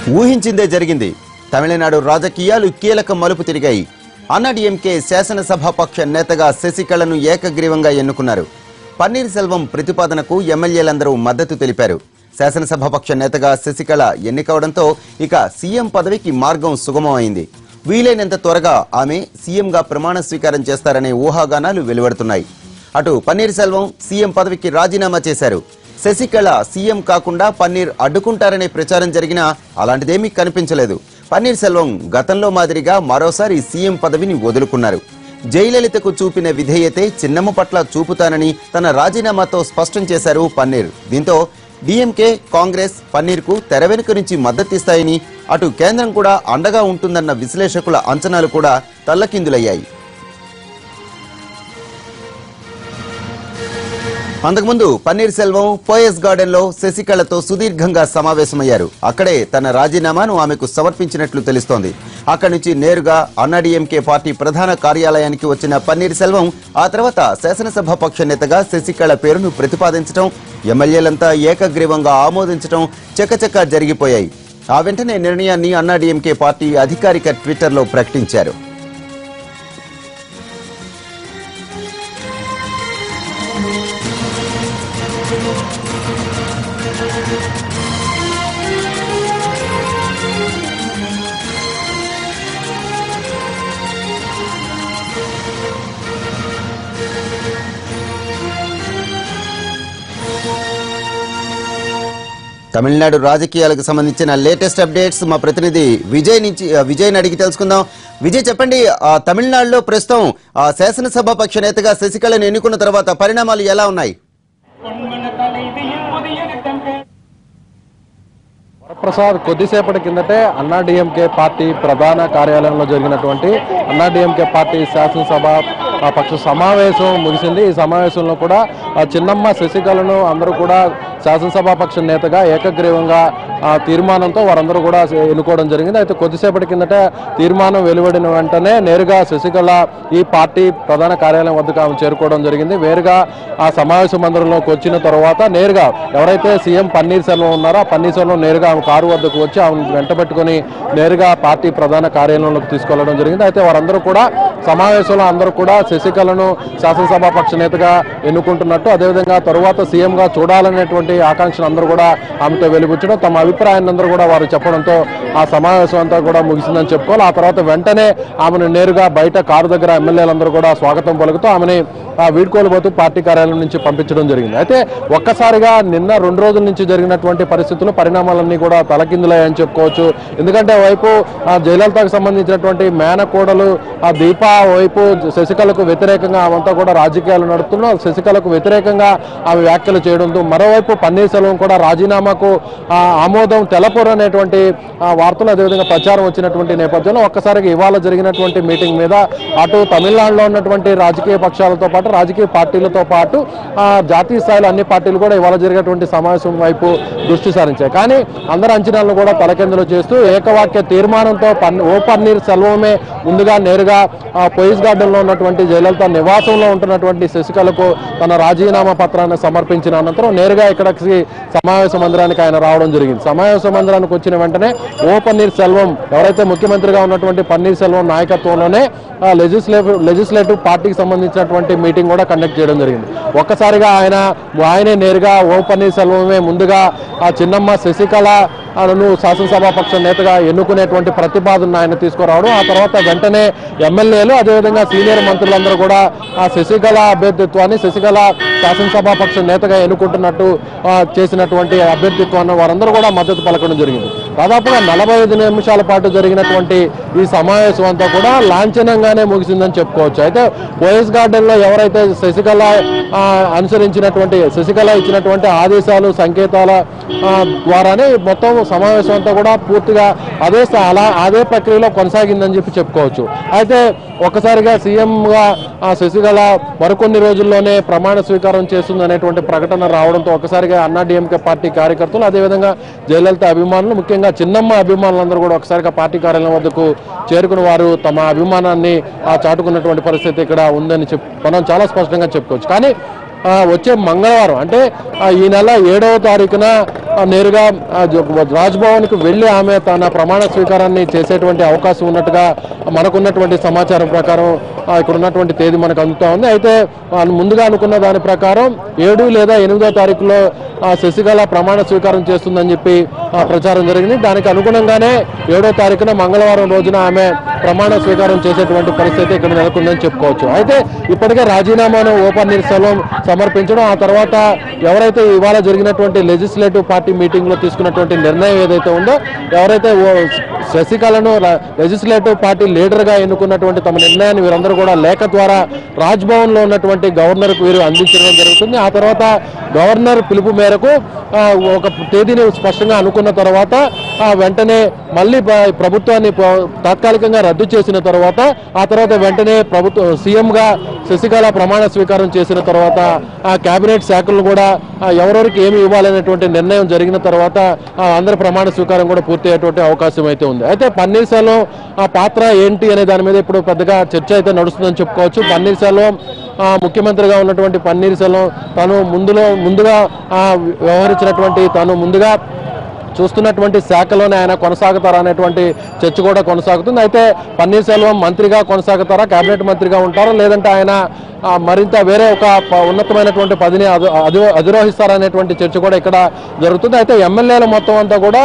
ఊహించిందే జరిగింది. తమిళనాడు రాజకీయాలు కీలక మలుపు తిరిగాయి. అన్నాడీఎంకే శాసనసభాపక్ష నేతగా శశికళను ఏకగ్రీవంగా ఎన్నుకున్నారు. పన్నీర్ సెల్వం ప్రతిపాదనకు ఎమ్మెల్యేలందరూ మద్దతు తెలిపారు. శాసనసభాపక్ష నేతగా శశికళ ఎన్నికవడంతో ఇక సీఎం పదవికి మార్గం సుగమమైంది. వీలైనంత త్వరగా ఆమె సీఎంగా ప్రమాణ స్వీకారం చేస్తారనే ఊహాగానాలు వెలువడుతున్నాయి. అటు పన్నీర్ సెల్వం సీఎం పదవికి రాజీనామా చేశారు. శశికళ సీఎం కాకుండా పన్నీర్ అడ్డుకుంటారనే ప్రచారం జరిగినా అలాంటిదేమీ కనిపించలేదు. పన్నీర్ సెల్వం గతంలో మాదిరిగా మరోసారి సీఎం పదవిని వదులుకున్నారు. జయలలితకు చూపిన విధేయతే చిన్నమ్మ పట్ల చూపుతానని తన రాజీనామాతో స్పష్టం చేశారు పన్నీర్. దీంతో డీఎంకే, కాంగ్రెస్ పన్నీర్కు తెర వెనుక నుంచి మద్దతిస్తాయని, అటు కేంద్రం కూడా అండగా ఉంటుందన్న విశ్లేషకుల అంచనాలు కూడా తల్లకిందులయ్యాయి. అంతకుముందు పన్నీర్ సెల్వం పోయస్ గార్డెన్ లో శశికళతో సుదీర్ఘంగా సమావేశమయ్యారు. అక్కడే తన రాజీనామాను ఆమెకు సమర్పించినట్లు తెలుస్తోంది. అక్కడి నుంచి నేరుగా అన్నాడీఎంకే పార్టీ ప్రధాన కార్యాలయానికి వచ్చిన పన్నీర్ సెల్వం ఆ తర్వాత శాసనసభాపక్ష నేతగా శశికళ పేరును ప్రతిపాదించడం, ఎమ్మెల్యేలంతా ఏకగ్రీవంగా ఆమోదించడం చకచకా జరిగిపోయాయి. ఆ వెంటనే నిర్ణయాన్ని అన్నాడీఎంకే పార్టీ అధికారిక ట్విట్టర్లో ప్రకటించారు. తమిళనాడు రాజకీయాలకు సంబంధించిన లేటెస్ట్ అప్డేట్స్ మా ప్రతినిధి విజయ్ అడిగి తెలుసుకుందాం. విజయ్, చెప్పండి, తమిళనాడులో ప్రస్తుతం శాసనసభాపక్ష నేతగా శశికళను ఎన్నుకున్న తర్వాత పరిణామాలు ఎలా ఉన్నాయి? వరప్రసాద్, కొద్దిసేపటి కిందటే అన్నాడీఎంకే పార్టీ ప్రధాన కార్యాలయంలో జరిగినటువంటి అన్నాడీఎంకే పార్టీ శాసనసభ పక్ష సమావేశం ముగిసింది. ఈ సమావేశంలో కూడా చిన్నమ్మ శశికళను అందరూ కూడా శాసనసభాపక్ష నేతగా ఏకగ్రీవంగా తీర్మానంతో వారందరూ కూడా ఎన్నుకోవడం జరిగింది. అయితే కొద్దిసేపటి కిందట తీర్మానం వెలువడిన వెంటనే నేరుగా శశికళ ఈ పార్టీ ప్రధాన కార్యాలయం వద్దకు ఆమె చేరుకోవడం జరిగింది. వేరుగా ఆ సమావేశ మందిరంలోకి వచ్చిన తర్వాత నేరుగా ఎవరైతే సీఎం పన్నీర్ సెల్వం ఉన్నారో ఆ పన్నీర్ సెల్వం నేరుగా ఆమె కారు వద్దకు వచ్చి ఆమెను వెంటబెట్టుకుని నేరుగా పార్టీ ప్రధాన కార్యాలయంలోకి తీసుకెళ్లడం జరిగింది. అయితే వారందరూ కూడా సమావేశంలో అందరూ కూడా శశికళను శాసనసభాపక్ష నేతగా ఎన్నుకుంటున్నట్టు, అదేవిధంగా తరువాత సీఎంగా చూడాలనేటువంటి ఆకాంక్షను అందరూ కూడా ఆమెతో వెలిబుచ్చడం, తమ అభిప్రాయాన్ని అందరూ కూడా వారు చెప్పడంతో ఆ సమావేశం అంతా కూడా ముగిసిందని చెప్పుకోవాలి. ఆ తర్వాత వెంటనే ఆమెను నేరుగా బయట కారు దగ్గర ఎమ్మెల్యేలందరూ కూడా స్వాగతం పలుకుతూ ఆమెని వీడ్కోలుపోతూ పార్టీ కార్యాలయం నుంచి పంపించడం జరిగింది. అయితే ఒక్కసారిగా నిన్న 2 రోజుల నుంచి జరిగినటువంటి పరిస్థితులు, పరిణామాలన్నీ కూడా తలకిందులయ్యాయని చెప్పుకోవచ్చు. ఎందుకంటే వైపు జయలలితకు సంబంధించినటువంటి మేనకోడలు దీపా వైపు శశికళకు వ్యతిరేకంగా ఆమెంతా కూడా రాజకీయాలు నడుపుతున్నారు. శశికళకు వ్యతిరేకంగా ఆమె వ్యాఖ్యలు చేయడంతో మరోవైపు పన్నీర్ సెల్వం కూడా రాజీనామాకు ఆమోదం తెలపరు అనేటువంటి వార్తలు అదేవిధంగా ప్రచారం వచ్చినటువంటి నేపథ్యంలో ఒక్కసారిగా ఇవాళ జరిగినటువంటి మీటింగ్ మీద అటు తమిళనాడులో ఉన్నటువంటి రాజకీయ పక్షాలతో పాటు రాజకీయ పార్టీలతో పాటు జాతీయ స్థాయిలో అన్ని పార్టీలు కూడా ఇవాళ జరిగేటువంటి సమావేశం వైపు దృష్టి సారించాయి. కానీ అందరి అంచనాలను కూడా తలకిందులు చేస్తూ ఏకవాక్య తీర్మానంతో పన్నీర్ సెల్వమే ముందుగా నేరుగా పోయిస్ గార్డెన్ లో ఉన్నటువంటి జయలలిత నివాసంలో ఉంటున్నటువంటి శశికళకు తన రాజీనామా పత్రాన్ని సమర్పించిన అనంతరం నేరుగా ఇక్కడికి సమావేశ మందిరానికి ఆయన రావడం జరిగింది. సమావేశ మందిరానికి వచ్చిన వెంటనే పన్నీర్ సెల్వం ఎవరైతే ముఖ్యమంత్రిగా ఉన్నటువంటి పన్నీర్ సెల్వం నాయకత్వంలోనే లెజిస్లేటివ్ పార్టీకి సంబంధించినటువంటి మీటింగ్ కూడా కండక్ట్ చేయడం జరిగింది. ఒక్కసారిగా ఆయనే నేరుగా పన్నీర్ సెల్వమే ముందుగా చిన్నమ్మ శశికళను శాసనసభాపక్ష నేతగా ఎన్నుకునేటువంటి ప్రతిపాదన ఆయన తీసుకురావడం, ఆ తర్వాత వెంటనే ఎమ్మెల్యేలు అదేవిధంగా సీనియర్ మంత్రులందరూ కూడా శశికళ అభ్యర్థిత్వాన్ని శశికళ శాసనసభాపక్ష నేతగా ఎన్నుకుంటున్నట్టు చేసినటువంటి అభ్యర్థిత్వాన్ని వారందరూ కూడా మద్దతు పలకడం జరిగింది. దాదాపుగా 45 నిమిషాల పాటు జరిగినటువంటి ఈ సమావేశం అంతా కూడా లాంఛనంగానే ముగిసిందని చెప్పుకోవచ్చు. అయితే పోయిస్ గార్డెన్ లో ఎవరైతే శశికళ ఇచ్చినటువంటి ఆదేశాలు సంకేతాల ద్వారానే మొత్తం సమావేశం అంతా కూడా పూర్తిగా అదే ప్రక్రియలో కొనసాగిందని చెప్పుకోవచ్చు. అయితే ఒక్కసారిగా సీఎంగా శశికళ మరికొన్ని రోజుల్లోనే ప్రమాణ స్వీకారం చేస్తుందనేటువంటి ప్రకటన రావడంతో ఒక్కసారిగా అన్నాడీఎంకే పార్టీ కార్యకర్తలు అదేవిధంగా జయలలిత అభిమానులు, ముఖ్యంగా చిన్నమ్మ అభిమానులందరూ కూడా ఒకసారిగా పార్టీ కార్యాలయం వద్దకు చేరుకుని వారు తమ అభిమానాన్ని చాటుకున్నటువంటి పరిస్థితి ఇక్కడ ఉందని మనం చాలా స్పష్టంగా చెప్పుకోవచ్చు. కానీ వచ్చే మంగళవారం అంటే ఈ నెల 7వ తారీఖున నేరుగా రాజ్భవన్కు వెళ్ళి ఆమె తన ప్రమాణ స్వీకారాన్ని చేసేటువంటి అవకాశం ఉన్నట్టుగా మనకున్నటువంటి సమాచారం ప్రకారం ఇక్కడ ఉన్నటువంటి తేదీ మనకు అందుతా ఉంది. అయితే ముందుగా అనుకున్న దాని ప్రకారం 7 లేదా 8వ తారీఖులో శశికళ ప్రమాణ స్వీకారం చేస్తుందని చెప్పి ప్రచారం జరిగింది. దానికి అనుగుణంగానే 7వ తారీఖున మంగళవారం రోజున ఆమె ప్రమాణ స్వీకారం చేసేటువంటి పరిస్థితి ఇక్కడ నెలకొందని చెప్పుకోవచ్చు. అయితే ఇప్పటికే రాజీనామాను ఓ పన్నీర్సెల్వం సమర్పించడం, ఆ తర్వాత ఎవరైతే ఇవాళ జరిగినటువంటి లెజిస్లేటివ్ పార్టీ మీటింగ్ లో తీసుకున్నటువంటి నిర్ణయం ఏదైతే ఉందో, ఎవరైతే శశికళను లెజిస్లేటివ్ పార్టీ లీడర్ గా ఎన్నుకున్నటువంటి తమ నిర్ణయాన్ని వీరందరూ కూడా లేఖ ద్వారా రాజ్భవన్ లో ఉన్నటువంటి గవర్నర్ కు వీరు అందించడం జరుగుతుంది. ఆ తర్వాత గవర్నర్ పిలుపు మేరకు ఒక తేదీని స్పష్టంగా అనుకున్న తర్వాత వెంటనే మళ్ళీ ప్రభుత్వాన్ని తాత్కాలికంగా రద్దు చేసిన తర్వాత ఆ తర్వాత వెంటనే సీఎం గా శశికళ ప్రమాణ స్వీకారం చేసిన తర్వాత ఆ కేబినెట్ శాఖలను కూడా ఎవరెవరికి ఏమి ఇవ్వాలనేటువంటి నిర్ణయం జరిగిన తర్వాత అందరి ప్రమాణ స్వీకారం కూడా పూర్తి అయ్యేటువంటి అవకాశం అయితే ఉంది. అయితే పన్నీర్సెల్వం పాత్ర ఏంటి అనే దాని మీద ఇప్పుడు పెద్దగా చర్చ అయితే నడుస్తుందని చెప్పుకోవచ్చు. పన్నీర్సెల్వం ముఖ్యమంత్రిగా ఉన్నటువంటి పన్నీర్సెల్వం తాను ముందుగా వ్యవహరించినటువంటి తాను ముందుగా చూస్తున్నటువంటి శాఖలోనే ఆయన కొనసాగుతారా అనేటువంటి చర్చ కూడా కొనసాగుతుంది. అయితే పన్నీర్సెల్వం మంత్రిగా కొనసాగుతారా, కేబినెట్ మంత్రిగా ఉంటారా, లేదంటే ఆయన మరింత వేరే ఒక ఉన్నతమైనటువంటి పదిని అధిరోహిస్తారనేటువంటి చర్చ కూడా ఇక్కడ జరుగుతుంది. అయితే ఎమ్మెల్యేల మొత్తం అంతా కూడా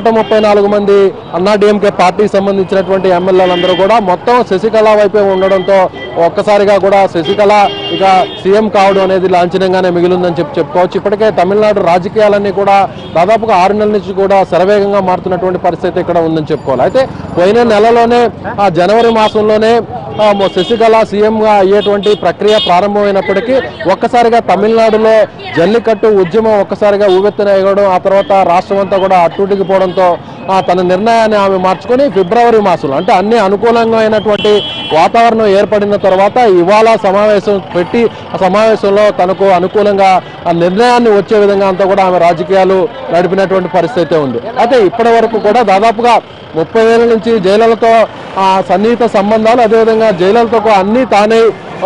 134 మంది అన్నాడీఎంకే పార్టీకి సంబంధించినటువంటి ఎమ్మెల్యేలందరూ కూడా మొత్తం శశికళ వైపే ఉండడంతో ఒక్కసారిగా కూడా శశికళ ఇక సీఎం కావడం అనేది లాంఛనంగానే మిగిలిందని చెప్పుకోవచ్చు. ఇప్పటికే తమిళనాడు రాజకీయాలన్నీ కూడా దాదాపుగా 6 నెలల నుంచి కూడా శరవేగంగా మారుతున్నటువంటి పరిస్థితి ఇక్కడ ఉందని చెప్పుకోవాలి. అయితే పోయిన నెలలోనే జనవరి మాసంలోనే శశికళ సీఎంగా అయ్యేటువంటి ప్రక్రియ ప్రారంభమైనప్పటికీ ఒక్కసారిగా తమిళనాడులో జల్లికట్టు ఉద్యమం ఒక్కసారిగా ఊవెత్తున ఎగడం, ఆ తర్వాత రాష్ట్రం అంతా కూడా అట్టుడికిపోవడంతో తన నిర్ణయాన్ని ఆమె మార్చుకొని ఫిబ్రవరి మాసంలో అంటే అన్ని అనుకూలంగా అయినటువంటి వాతావరణం ఏర్పడిన తర్వాత ఇవాళ సమావేశం పెట్టి ఆ సమావేశంలో తనకు అనుకూలంగా ఆ నిర్ణయాన్ని వచ్చే విధంగా అంతా కూడా ఆమె రాజకీయాలు నడిపినటువంటి పరిస్థితి ఉంది. అయితే ఇప్పటి వరకు కూడా దాదాపుగా 30 ఏళ్ల నుంచి జైలలతో సన్నిహిత సంబంధాలు, అదేవిధంగా జైలలతో అన్ని తానే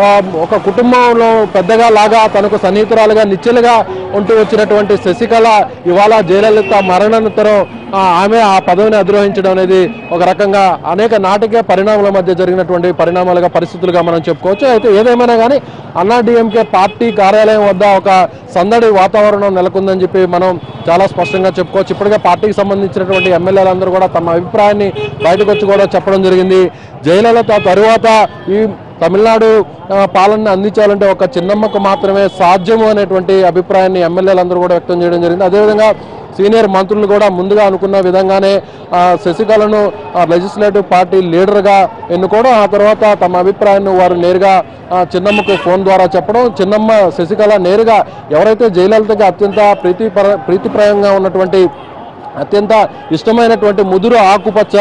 ఒక కుటుంబంలో పెద్దగా లాగా తనకు సన్నిహితురాలుగా నిశ్చలుగా ఉంటూ వచ్చినటువంటి శశికళ ఇవాళ జయలలిత మరణానంతరం ఆమె ఆ పదవిని అధిరోహించడం అనేది ఒక రకంగా అనేక నాటకీయ పరిణామాల మధ్య జరిగినటువంటి పరిణామాలుగా పరిస్థితులుగా మనం చెప్పుకోవచ్చు. అయితే ఏదేమైనా కానీ అన్నాడీఎంకే పార్టీ కార్యాలయం వద్ద ఒక సందడి వాతావరణం నెలకొందని చెప్పి మనం చాలా స్పష్టంగా చెప్పుకోవచ్చు. ఇప్పటికే పార్టీకి సంబంధించినటువంటి ఎమ్మెల్యేలందరూ కూడా తమ అభిప్రాయాన్ని బయటకు వచ్చి కూడా చెప్పడం జరిగింది. జయలలిత తరువాత ఈ తమిళనాడు పాలనని అందించాలంటే ఒక చిన్నమ్మకు మాత్రమే సాధ్యము అనేటువంటి అభిప్రాయాన్ని ఎమ్మెల్యేలందరూ కూడా వ్యక్తం చేయడం జరిగింది. అదేవిధంగా సీనియర్ మంత్రులు కూడా ముందుగా అనుకున్న విధంగానే శశికళను లెజిస్లేటివ్ పార్టీ లీడర్గా ఎన్నుకోవడం, ఆ తర్వాత తమ అభిప్రాయాన్ని వారు నేరుగా చిన్నమ్మకు ఫోన్ ద్వారా చెప్పడం, చిన్నమ్మ శశికళ నేరుగా ఎవరైతే జయలలితకి అత్యంత ప్రీతిప్రాయంగా ఉన్నటువంటి అత్యంత ఇష్టమైనటువంటి ముదురు ఆకుపచ్చ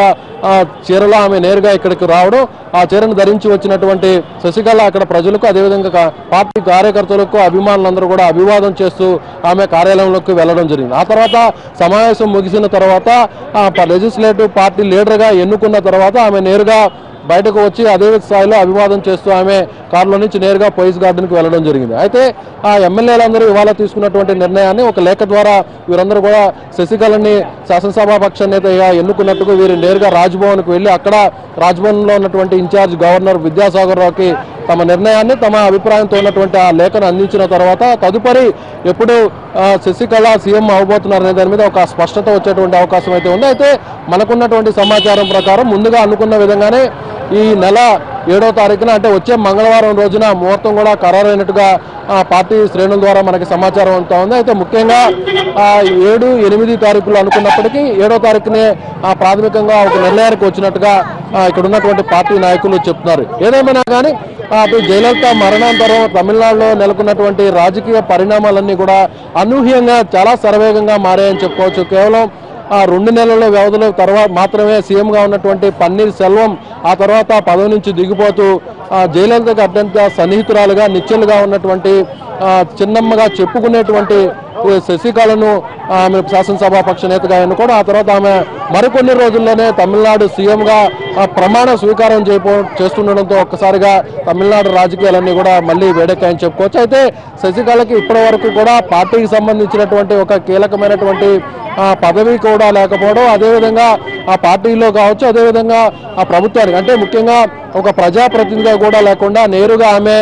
చీరలో ఆమె నేరుగా ఇక్కడికి రావడం, ఆ చీరను ధరించి వచ్చినటువంటి శశికళ అక్కడ ప్రజలకు అదేవిధంగా పార్టీ కార్యకర్తలకు అభిమానులందరూ కూడా అభివాదం చేస్తూ ఆమె కార్యాలయంలోకి వెళ్లడం జరిగింది. ఆ తర్వాత సమావేశం ముగిసిన తర్వాత లెజిస్లేటివ్ పార్టీ లీడర్గా ఎన్నుకున్న తర్వాత ఆమె నేరుగా బయటకు వచ్చి అదే స్థాయిలో అభివాదం చేస్తూ ఆమె కారులో నుంచి నేరుగా పోలీస్ గార్డెన్కి వెళ్ళడం జరిగింది. అయితే ఆ ఎమ్మెల్యేలందరూ ఇవాళ తీసుకున్నటువంటి నిర్ణయాన్ని ఒక లేఖ ద్వారా వీరందరూ కూడా శశికళని శాసనసభాపక్ష నేతగా ఎన్నుకున్నట్టుగా వీరు నేరుగా రాజ్భవన్కు వెళ్ళి అక్కడ రాజ్భవన్లో ఉన్నటువంటి ఇన్ఛార్జ్ గవర్నర్ విద్యాసాగర్ రావుకి తమ నిర్ణయాన్ని తమ అభిప్రాయంతో ఉన్నటువంటి ఆ లేఖను అందించిన తర్వాత తదుపరి ఎప్పుడు శశికళ సీఎం అవబోతున్నారనే దాని మీద ఒక స్పష్టత వచ్చేటువంటి అవకాశం అయితే ఉంది. అయితే మనకున్నటువంటి సమాచారం ప్రకారం ముందుగా అనుకున్న విధంగానే ఈ నెల 7వ తారీఖున అంటే వచ్చే మంగళవారం రోజున ముహూర్తం కూడా ఖరారైనట్టుగా పార్టీ శ్రేణుల ద్వారా మనకి సమాచారం అంతా ఉంది. అయితే ముఖ్యంగా 7, 8 తారీఖులు అనుకున్నప్పటికీ 7వ తారీఖునే ప్రాథమికంగా ఒక నిర్ణయానికి వచ్చినట్టుగా ఇక్కడ ఉన్నటువంటి పార్టీ నాయకులు చెప్తున్నారు. ఏదేమైనా కానీ జయలలిత మరణాంతరం తమిళనాడులో నెలకొన్నటువంటి రాజకీయ పరిణామాలన్నీ కూడా అనూహ్యంగా చాలా శరవేగంగా మారాయని చెప్పుకోవచ్చు. కేవలం 2 నెలల వ్యవధిలో తర్వాత మాత్రమే సీఎంగా ఉన్నటువంటి పన్నీర్సెల్వం ఆ తర్వాత పదవి నుంచి దిగిపోతూ జయలలితకు అత్యంత సన్నిహితురాలుగా నిశ్చలుగా ఉన్నటువంటి చిన్నమ్మగా చెప్పుకునేటువంటి శశికళను ఆమె శాసనసభాపక్ష నేతగా ఎన్నుకోవడం, ఆ తర్వాత ఆమె మరికొన్ని రోజుల్లోనే తమిళనాడు సీఎంగా ప్రమాణ స్వీకారం చేస్తుండడంతో ఒక్కసారిగా తమిళనాడు రాజకీయాలన్నీ కూడా మళ్ళీ వేడెక్కాయని చెప్పుకోవచ్చు. అయితే శశికళకి ఇప్పటి వరకు కూడా పార్టీకి సంబంధించినటువంటి ఒక కీలకమైనటువంటి పదవి కూడా లేకపోవడం, అదేవిధంగా ఆ పార్టీలో కావచ్చు, అదేవిధంగా ఆ ప్రభుత్వానికి అంటే ముఖ్యంగా ఒక ప్రజాప్రతినిధిగా కూడా లేకుండా నేరుగా ఆమె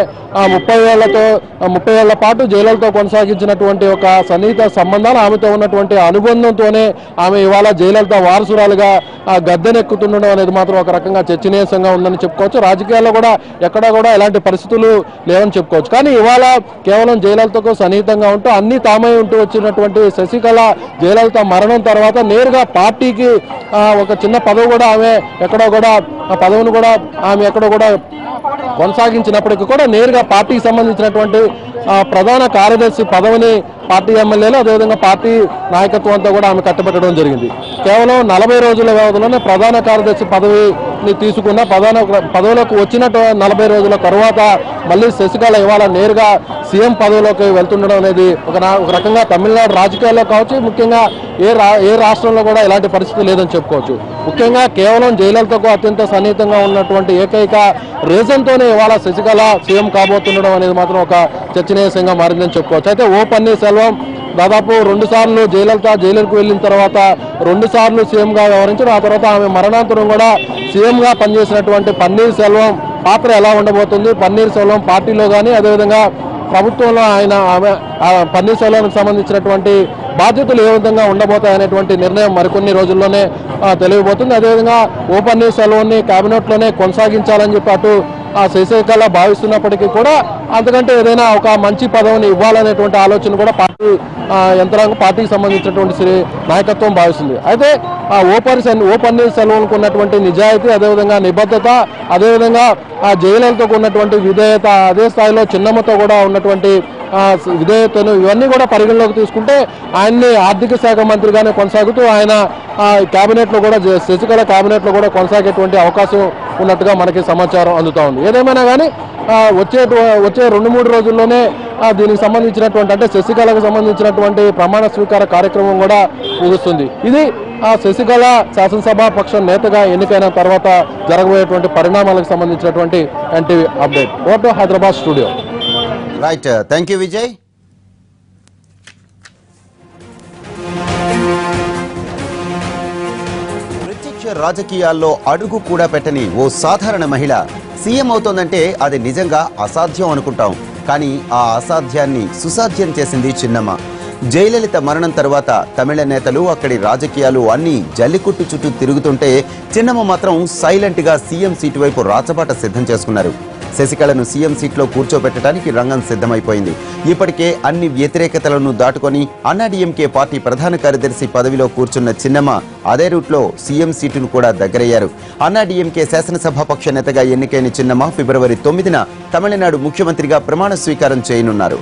30 ఏళ్ల పాటు జైలులతో కొనసాగించినటువంటి ఒక సన్నిహిత సంబంధాలు, ఆమెతో ఉన్నటువంటి అనుబంధంతోనే ఆమె ఇవాళ జైలలతో వారసురాలుగా గద్దెనెక్కుతుండడం అనేది మాత్రం ఒక రకంగా చర్చనీయాంశంగా ఉందని చెప్పుకోవచ్చు. రాజకీయాల్లో కూడా ఎక్కడా కూడా ఎలాంటి పరిస్థితులు లేవని చెప్పుకోవచ్చు. కానీ ఇవాళ కేవలం జయలలితకు సన్నిహితంగా ఉంటూ అన్ని తామై ఉంటూ వచ్చినటువంటి శశికళ జయలలిత మరణం తర్వాత నేరుగా పార్టీకి ఒక చిన్న పదవి కూడా ఆమె ఎక్కడో కూడా ఆ పదవిని కూడా ఆమె ఎక్కడో కూడా కొనసాగించినప్పటికీ కూడా నేరుగా పార్టీకి సంబంధించినటువంటి ప్రధాన కార్యదర్శి పదవిని పార్టీ ఎమ్మెల్యేలు అదేవిధంగా పార్టీ నాయకత్వం అంతా కూడా ఆమె కట్టబెట్టడం జరిగింది. కేవలం 40 రోజుల వ్యవధిలోనే ప్రధాన కార్యదర్శి పదవిని తీసుకున్న పదవిలోకి వచ్చినట్టు 40 రోజుల తర్వాత మళ్ళీ శశికళ ఇవాళ నేరుగా సీఎం పదవిలోకి వెళ్తుండడం అనేది ఒక రకంగా తమిళనాడు రాజకీయాల్లో కావచ్చు, ముఖ్యంగా ఏ రాష్ట్రంలో కూడా ఇలాంటి పరిస్థితి లేదని చెప్పుకోవచ్చు. ముఖ్యంగా కేవలం జయలలితకు అత్యంత సన్నిహితంగా ఉన్నటువంటి ఏకైక రీజన్తోనే ఇవాళ శశికళ సీఎం కాబోతుండడం అనేది మాత్రం ఒక చర్చనీయాంశంగా మారిందని చెప్పుకోవచ్చు. అయితే ఓ పన్నీర్సెల్వం దాదాపు 2 సార్లు జైలుకు వెళ్ళిన తర్వాత 2 సార్లు సీఎంగా వ్యవహరించారు. ఆ తర్వాత ఆమె మరణాంతరం కూడా సీఎంగా పనిచేసినటువంటి పన్నీర్సెల్వం పాత్ర ఎలా ఉండబోతుంది, పన్నీర్సెల్వం పార్టీలో కానీ అదేవిధంగా ప్రభుత్వంలో ఆమె పన్నీర్సెల్వంకి సంబంధించినటువంటి బాధ్యతలు ఏ విధంగా ఉండబోతాయనేటువంటి నిర్ణయం మరికొన్ని రోజుల్లోనే తెలియబోతుంది. అదేవిధంగా ఓ పన్నీర్సెల్వంని కేబినెట్లోనే కొనసాగించాలని చెప్పి అటు శశికళ భావిస్తున్నప్పటికీ కూడా అంతకంటే ఏదైనా ఒక మంచి పదవిని ఇవ్వాలనేటువంటి ఆలోచన కూడా యంత్రాంగం పార్టీకి సంబంధించినటువంటి నాయకత్వం భావిస్తుంది. అయితే ఓ పన్నీర్సెల్వంకు ఉన్నటువంటి నిజాయితీ, అదేవిధంగా నిబద్ధత, అదేవిధంగా జయలలితకు ఉన్నటువంటి విధేయత, అదే స్థాయిలో చిన్నమ్మతో కూడా ఉన్నటువంటి విధేయతను ఇవన్నీ కూడా పరిగణలోకి తీసుకుంటే ఆయన్ని ఆర్థిక శాఖ మంత్రిగానే కొనసాగుతూ ఆయన కేబినెట్లో కూడా శశికళ కేబినెట్లో కూడా కొనసాగేటువంటి అవకాశం ఉన్నట్టుగా మనకి సమాచారం అందుతూ ఉంది. ఏదేమైనా కానీ వచ్చే 2-3 రోజుల్లోనే దీనికి సంబంధించినటువంటి అంటే శశికళకు సంబంధించినటువంటి ప్రమాణ స్వీకార కార్యక్రమం కూడా ముగుస్తుంది. ఇది శశికళ శాసనసభాపక్ష నేతగా ఎన్నికైన తర్వాత జరగబోయేటువంటి పరిణామాలకు సంబంధించినటువంటి ఎన్టీవీ అప్డేట్. ఓటు Hyderabad studio. Right, thank you Vijay. ప్రత్యక్ష రాజకీయాల్లో అడుగు కూడా పెట్టని ఓ సాధారణ మహిళ సీఎం అవుతోందంటే అది నిజంగా అసాధ్యం అనుకుంటాం. కానీ ఆ అసాధ్యాన్ని సుసాధ్యం చేసింది చిన్నమ్మ. జయలలిత మరణం తర్వాత తమిళ నేతలు, అక్కడి రాజకీయాలు అన్నీ జల్లికుట్టు చుట్టూ తిరుగుతుంటే చిన్నమ్మ మాత్రం సైలెంట్గా సీఎం సీటు వైపు రాచబాట సిద్ధం చేసుకున్నారు. శశికళను సీఎం సీట్లో కూర్చోబెట్టడానికి రంగం సిద్ధమైపోయింది. ఇప్పటికే అన్ని వ్యతిరేకతలను దాటుకొని అన్నాడీఎంకే పార్టీ ప్రధాన కార్యదర్శి పదవిలో కూర్చున్న చిన్నమ్మ అదే రూట్లో సీఎం సీటును కూడా దగ్గరయ్యారు. అన్నాడీఎంకే శాసనసభాపక్ష నేతగా ఎన్నికైన చిన్నమ్మ ఫిబ్రవరి 9న తమిళనాడు ముఖ్యమంత్రిగా ప్రమాణ స్వీకారం చేయనున్నారు.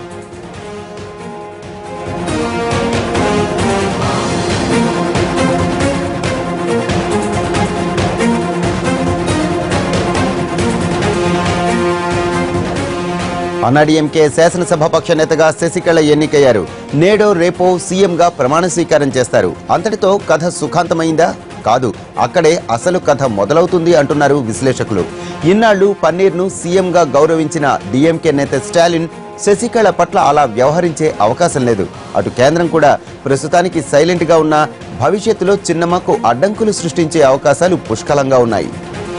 అన్నాడీఎంకే శాసనసభాపక్ష నేతగా శశికళ ఎన్నికయ్యారు. నేడో రేపో సీఎంగా ప్రమాణ స్వీకారం చేస్తారు. అంతటితో కథ సుఖాంతమైందా? కాదు, అక్కడే అసలు కథ మొదలవుతుంది అంటున్నారు విశ్లేషకులు. ఇన్నాళ్లు పన్నీర్ను సీఎంగా గౌరవించిన డీఎంకే నేత స్టాలిన్ శశికళ పట్ల అలా వ్యవహరించే అవకాశం లేదు. అటు కేంద్రం కూడా ప్రస్తుతానికి సైలెంట్గా ఉన్న భవిష్యత్తులో చిన్నమ్మకు అడ్డంకులు సృష్టించే అవకాశాలు పుష్కలంగా ఉన్నాయి.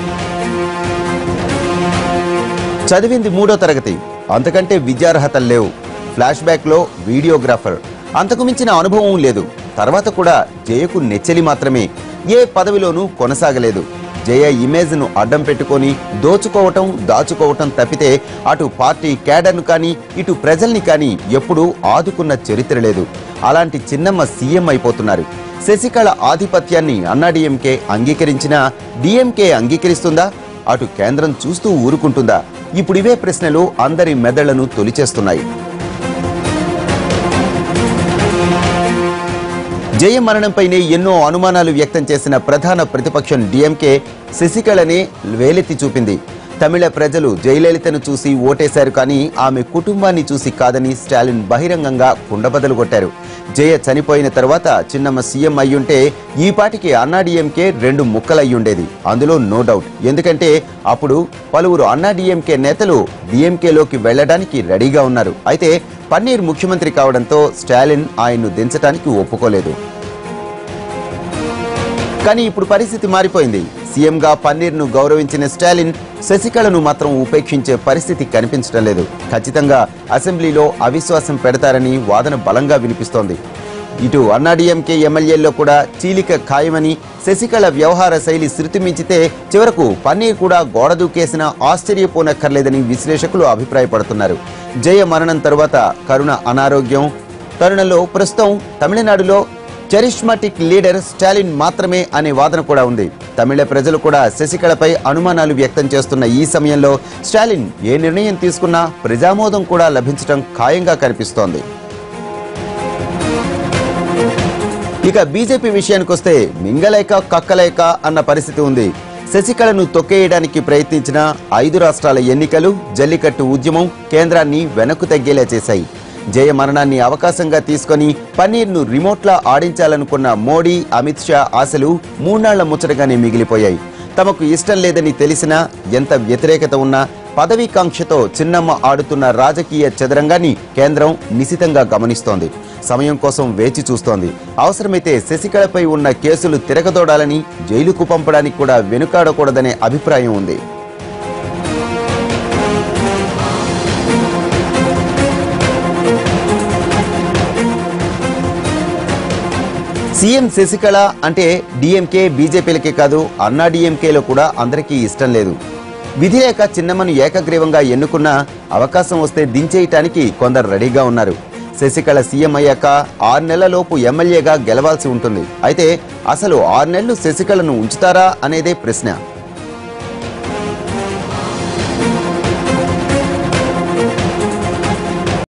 చదివింది 3వ తరగతి, అంతకంటే విద్యార్హతలు లేవు. ఫ్లాష్ బ్యాక్లో వీడియోగ్రాఫర్, అంతకు మించిన అనుభవం లేదు. తర్వాత కూడా జయకు నెచ్చెలి మాత్రమే, ఏ పదవిలోనూ కొనసాగలేదు. జయ ఇమేజ్ను అడ్డం పెట్టుకొని దాచుకోవటం తప్పితే అటు పార్టీ క్యాడర్ను కానీ ఇటు ప్రజల్ని కానీ ఎప్పుడూ ఆదుకున్న చరిత్ర లేదు. అలాంటి చిన్నమ్మ సీఎం అయిపోతున్నారు. శశికళ ఆధిపత్యాన్ని అన్నాడీఎంకే అంగీకరించినా డీఎంకే అంగీకరిస్తుందా? అటు కేంద్రం చూస్తూ ఊరుకుంటుందా? ఇప్పుడు ఇవే ప్రశ్నలు అందరి మెదళ్లను తొలిచేస్తున్నాయి. జయ మరణంపైనే ఎన్నో అనుమానాలు వ్యక్తం చేసిన ప్రధాన ప్రతిపక్షం డీఎంకే శశికళనే వేలెత్తి చూపింది. తమిళ ప్రజలు జయలలితను చూసి ఓటేశారు కానీ ఆమె కుటుంబాన్ని చూసి కాదని స్టాలిన్ బహిరంగంగా కుండబద్దలు కొట్టారు. జయ చనిపోయిన తర్వాత చిన్నమ్మ సీఎం అయ్యుంటే ఈ పాటికి అన్నాడీఎంకే 2 ముక్కలయ్యుండేది. అందులో నో డౌట్. ఎందుకంటే అప్పుడు పలువురు అన్నాడీఎంకే నేతలు డిఎంకేలోకి వెళ్లడానికి రెడీగా ఉన్నారు. అయితే పన్నీర్ ముఖ్యమంత్రి కావడంతో స్టాలిన్ ఆయన్ను దించడానికి ఒప్పుకోలేదు. కానీ ఇప్పుడు పరిస్థితి మారిపోయింది. సీఎంగా పన్నీర్ను గౌరవించిన స్టాలిన్ శశికళను మాత్రం ఉపేక్షించే పరిస్థితి కనిపించడం లేదు. ఖచ్చితంగా అసెంబ్లీలో అవిశ్వాసం పెడతారని వాదన బలంగా వినిపిస్తోంది. ఇటు అన్నాడీఎంకే ఎమ్మెల్యేల్లో కూడా చీలిక ఖాయమని, శశికళ వ్యవహార శైలి శృతి మించితే చివరకు పన్నీర్ కూడా గోడ దూకేసినా ఆశ్చర్యపోనక్కర్లేదని విశ్లేషకులు అభిప్రాయపడుతున్నారు. జయ మరణం తర్వాత కరుణ అనారోగ్యం తరుణంలో ప్రస్తుతం తమిళనాడులో చరిష్మాటిక్ లీడర్ స్టాలిన్ మాత్రమే అనే వాదన కూడా ఉంది. తమిళ ప్రజలు కూడా శశికళపై అనుమానాలు వ్యక్తం చేస్తున్న ఈ సమయంలో స్టాలిన్ ఏ నిర్ణయం తీసుకున్నా ప్రజామోదం కూడా లభించడం ఖాయంగా కనిపిస్తోంది. ఇక బీజేపీ విషయానికొస్తే మింగలేక కక్కలేక అన్న పరిస్థితి ఉంది. శశికళను తొక్కేయడానికి ప్రయత్నించిన 5 రాష్ట్రాల ఎన్నికలు, జల్లికట్టు ఉద్యమం కేంద్రాన్ని వెనక్కు తగ్గేలా చేశాయి. జయ మరణాన్ని అవకాశంగా తీసుకొని పన్నీర్ను రిమోట్లా ఆడించాలనుకున్న మోడీ, అమిత్ షా ఆశలు 3 నాళ్ల ముచ్చటగానే మిగిలిపోయాయి. తమకు ఇష్టం లేదని తెలిసినా, ఎంత వ్యతిరేకత ఉన్నా పదవీకాంక్షతో చిన్నమ్మ ఆడుతున్న రాజకీయ చదరంగాన్ని కేంద్రం నిశితంగా గమనిస్తోంది. సమయం కోసం వేచి చూస్తోంది. అవసరమైతే శశికళపై ఉన్న కేసులు తిరగదోడాలని, జైలుకు పంపడానికి కూడా వెనుకాడకూడదనే అభిప్రాయం ఉంది. సీఎం శశికళ అంటే డిఎంకే, బీజేపీలకే కాదు అన్నాడీఎంకేలో కూడా అందరికీ ఇష్టం లేదు. విధి లేక చిన్నమ్మను ఏకగ్రీవంగా ఎన్నుకున్న అవకాశం వస్తే దించేయటానికి కొందరు రెడీగా ఉన్నారు. శశికళ సీఎం అయ్యాక 6 నెలలలోపు ఎమ్మెల్యేగా గెలవాల్సి ఉంటుంది. అయితే అసలు 6 నెలలు శశికళను ఉంచుతారా అనేదే ప్రశ్న.